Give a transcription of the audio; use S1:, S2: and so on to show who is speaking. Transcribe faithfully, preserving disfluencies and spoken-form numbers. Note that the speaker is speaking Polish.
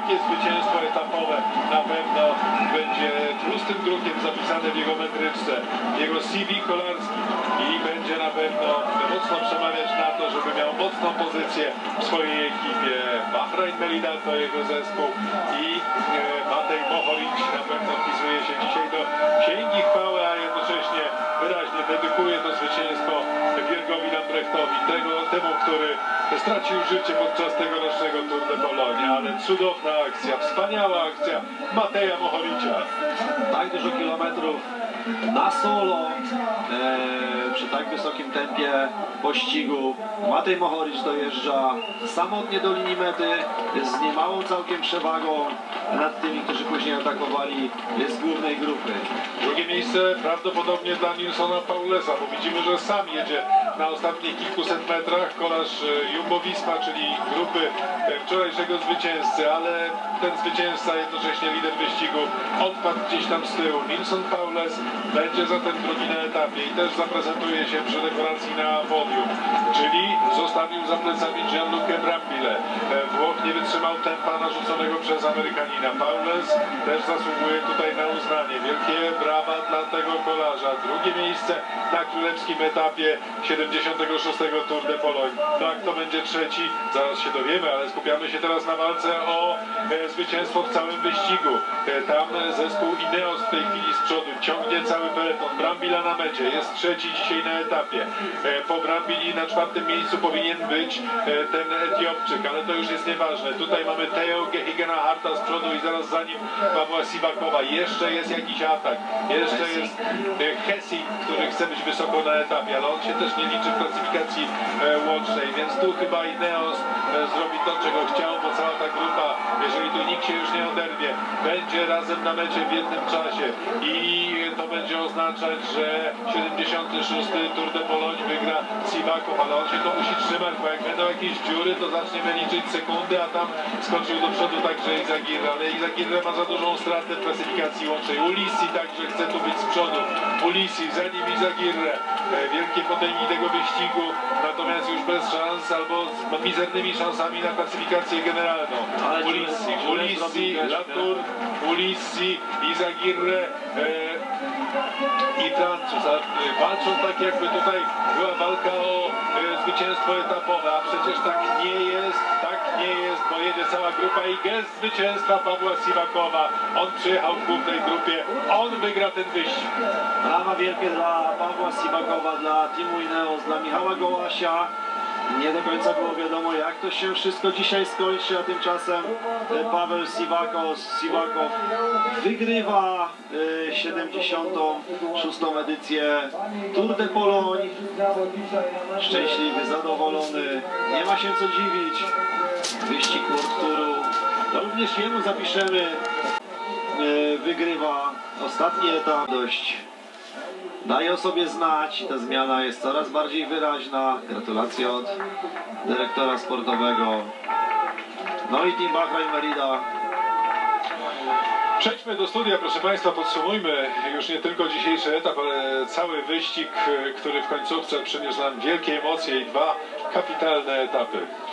S1: wielkie zwycięstwo etapowe na pewno będzie tłustym drukiem zapisane w jego metryczce, jego C V kolarskim i będzie na pewno mocno przemawiać na to, żeby miał mocną pozycję w swojej ekipie. Bahrain Merida to jego zespół i e, Matej Mohoric na pewno wpisuje się dzisiaj do księgi chwały, a jednocześnie wyraźnie dedykuje to zwycięstwo Bjergowi Lambrechtowi, tego, temu, który stracił życie podczas tegorocznego Tour de Pologne, ale cudowna akcja, wspaniała akcja Mateja Mohoricia.
S2: Tak dużo kilometrów na solo e, przy tak wysokim tempie pościgu. Matej Mohoric dojeżdża samotnie do linii mety z niemałą całkiem przewagą nad tymi, którzy później atakowali z głównej grupy.
S1: Drugie miejsce prawdopodobnie dla Nilsona Paulesa, bo widzimy, że sam jedzie na ostatnich kilkuset metrach. Kolarz Jumbo-Visma, czyli grupy wczorajszego zwycięzcy, ale ten zwycięzca, jednocześnie lider wyścigu, odpadł gdzieś tam z tyłu. Nilson Paules będzie zatem drugi na etapie i też zaprezentuje się przy dekoracji na podium, czyli zostawił za plecami Gianluca Brambilla. Włoch nie wytrzymał tempa narzuconego przez Amerykanina. Paules też zasługuje tutaj na uznanie. Wielkie brawa dla tego kolarza. Drugie miejsce na królewskim etapie siedemdziesiątego szóstego Tour de Pologne. Tak, to będzie trzeci, zaraz się dowiemy, ale skupiamy się teraz na walce o e, zwycięstwo w całym wyścigu. E, tam zespół Ineos w tej chwili z przodu ciągnie cały peleton. Brambilla na mecie, jest trzeci dzisiaj na etapie. E, po Brambilli na czwartym miejscu powinien być e, ten Etiopczyk, ale to już jest nieważne. Tutaj mamy Theo Gehigena Harta z przodu i zaraz za nim Pawła Sivakowa. Jeszcze jest jakiś atak. Jeszcze jest e, Hessing, który chce być wysoko na etapie, ale on się też nie liczy w klasyfikacji e, łącznej, więc tu chyba Ineos e, zrobi to, czego chciał, bo cała ta grupa, jeżeli tu nikt się już nie oderwie, będzie razem na mecie w jednym czasie i to będzie oznaczać, że siedemdziesiąty szósty Tour de Pologne wygra Sivakow, ale on się to musi trzymać, bo jak będą jakieś dziury, to zaczniemy liczyć sekundy, a tam skoczył do przodu także Izagirre, ale Izagirre ma za dużą stratę w klasyfikacji łącznej. Ulissi także chce tu być z przodu. Ulissi, za nim Izagirre. Wielkie podejmij tego wyścigu, natomiast już bez szans albo z mizernymi szansami na klasyfikację generalną. Ulissi, Ulissi, Latour, Ulissi, Izagirre e, i Francuz. Walczą tak, jakby tutaj była walka o e, zwycięstwo etapowe, a przecież tak nie jest, tak nie jest, bo jedzie cała grupa i gest zwycięstwa Pawła Sivakowa. On przyjechał w głównej grupie, on wygra ten wyścig.
S2: Brawa wielkie dla Pawła Sivakowa, dla teamu Ineos, dla Michała Gołasia. Nie do końca było wiadomo, jak to się wszystko dzisiaj skończy, a tymczasem Paweł Sivakow, Sivakow wygrywa siedemdziesiątą szóstą edycję Tour de Pologne. Szczęśliwy, zadowolony, nie ma się co dziwić. Wyścig World Touru, to również jemu zapiszemy. Wygrywa ostatni etap. Dość daje o sobie znać, ta zmiana jest coraz bardziej wyraźna. Gratulacje od dyrektora sportowego. No i team Bahrain Merida.
S1: Przejdźmy do studia, proszę Państwa, podsumujmy już nie tylko dzisiejszy etap, ale cały wyścig, który w końcówce przyniósł nam wielkie emocje i dwa kapitalne etapy.